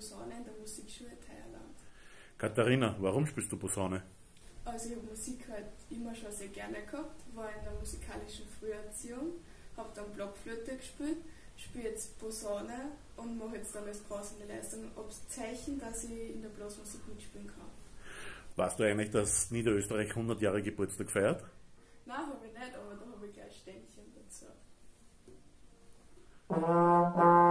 Posaune in der Musikschule Teierland. Katharina, warum spielst du Posaune? Also ich habe Musik halt immer schon sehr gerne gehabt, war in der musikalischen Früherziehung, habe dann Blockflöte gespielt, spiele jetzt Posaune und mache jetzt dann als Pausenleistung Abzeichen, dass ich in der Blasmusik mitspielen kann. Weißt du eigentlich, dass Niederösterreich 100 Jahre Geburtstag feiert? Nein, habe ich nicht, aber da habe ich gleich Ständchen dazu.